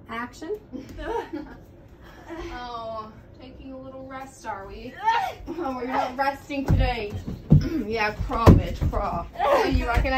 Action. Oh, taking a little rest, are we? Oh, we're not resting today. Yeah, crawl, bitch, crawl. So you reckon